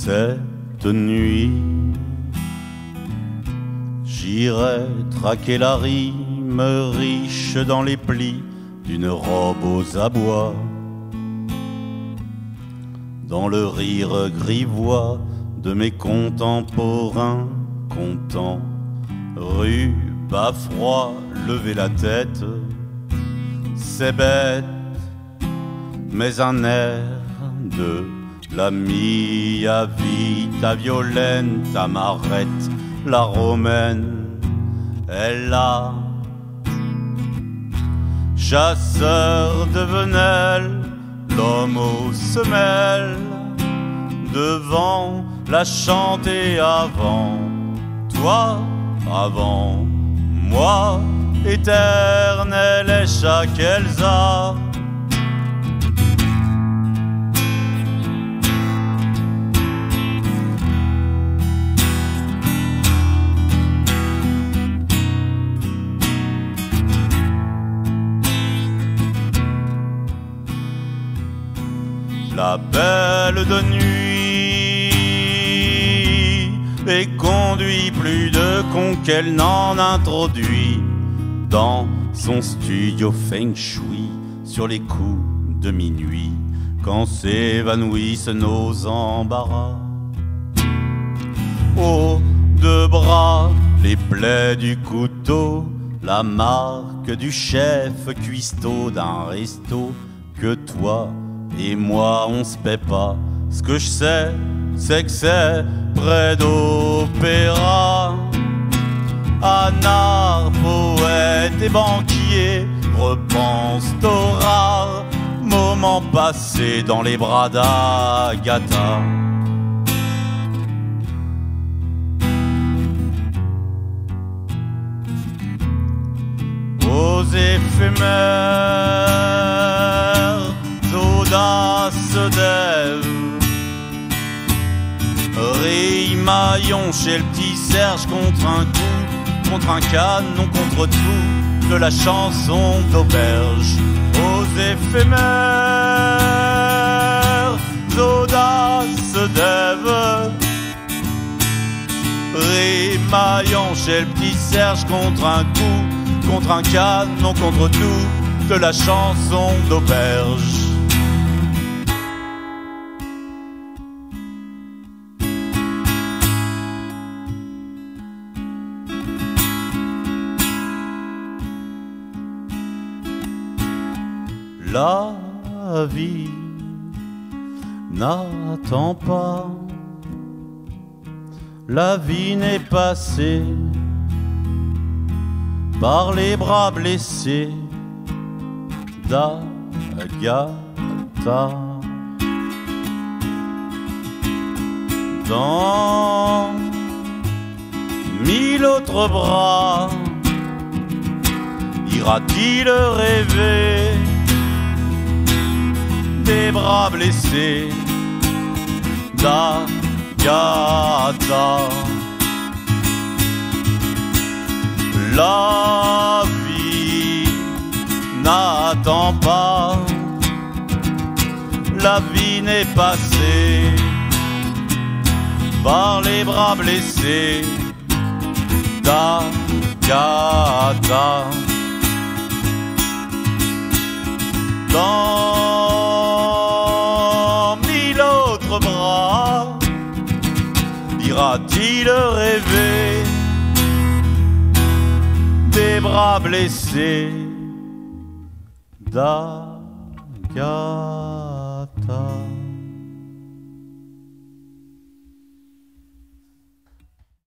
Cette nuit, j'irai traquer la rime riche dans les plis d'une robe aux abois, dans le rire grivois de mes contemporains contents. Rue, bas froid, lever la tête, c'est bête, mais un air de la mia vita violenta m'arrête. La romaine est là, chasseur de venelle, l'homme aux semelles, devant la chanter avant toi, avant moi, éternelle est chaque Elsa. La belle de nuit et conduit plus de con qu'elle n'en introduit dans son studio feng shui sur les coups de minuit, quand s'évanouissent nos embarras. Haut de bras, les plaies du couteau, la marque du chef cuistot d'un resto que toi et moi on se paie pas. Ce que je sais, c'est que c'est près d'opéra. Anard, poète et banquier repensent aux rares moments passés dans les bras d'Agatha. Aux éphémères audaces d'Ève, rimaillons chez le petit Serge contre un coup, contre un canon, contre tout, de la chanson d'auberge. Aux éphémères audaces d'Ève, rimaillons chez le petit Serge contre un coup, contre un canon, contre tout, de la chanson d'auberge. La vie n'attend pas, la vie n'est passée par les bras blessés d'Agatha. Dans 1000 autres bras, ira-t-il rêver des bras blessés d'Agatha? La vie n'attend pas, la vie n'est passée par les bras blessés d'Agatha. Dans 1000 autres bras, ira-t-il rêver des bras blessés d'Agatha?